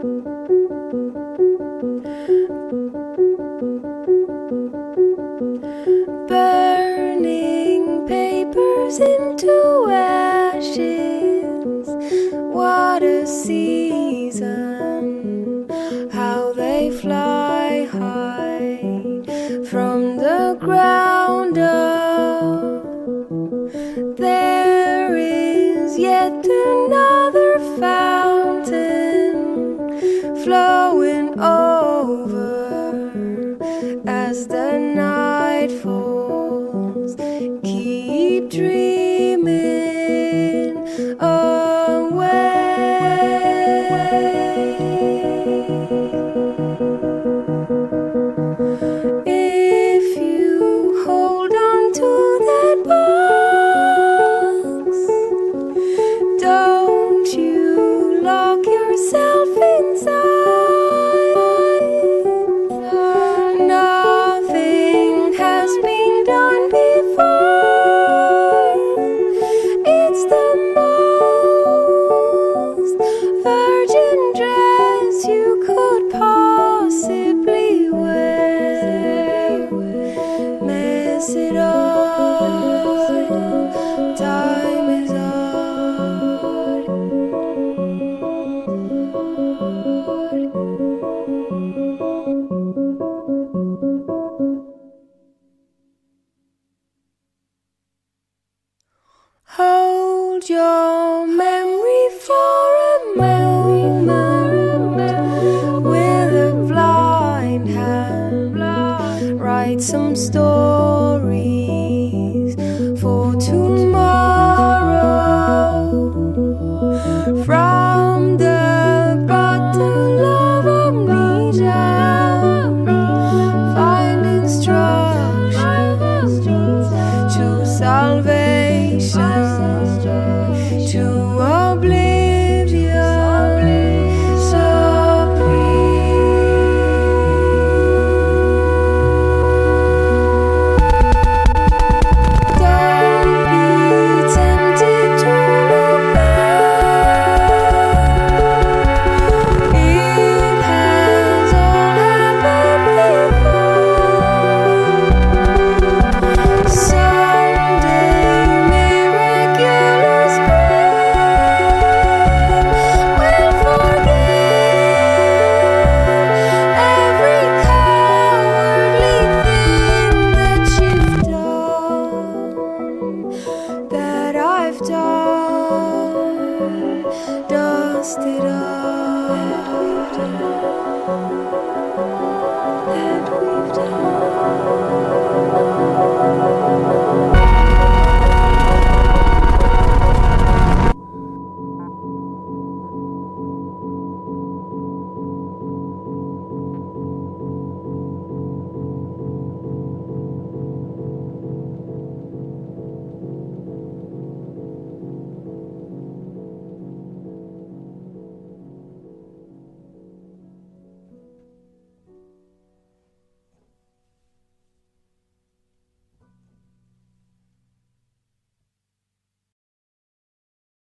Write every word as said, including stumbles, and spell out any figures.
Burning papers into ashes. What a season, how they fly high from the ground up. There is yet another fountain flowing over as the night falls. Keep dreaming away. If you hold on to that box, don't you lock yourself inside. Nothing has been done before. It's the most virgin dress you could possibly wear. Mess it up, time is up. Hold your memory for a moment with a blind hand. Write some stories for tomorrow from the bottle of amnesia. Find instructions to salvation, to oblivion supreme. Don't be tempted to look back. It has all happened before. Someday miraculous will forgive every cowardly thing that you've done, that I've done. Dust it up.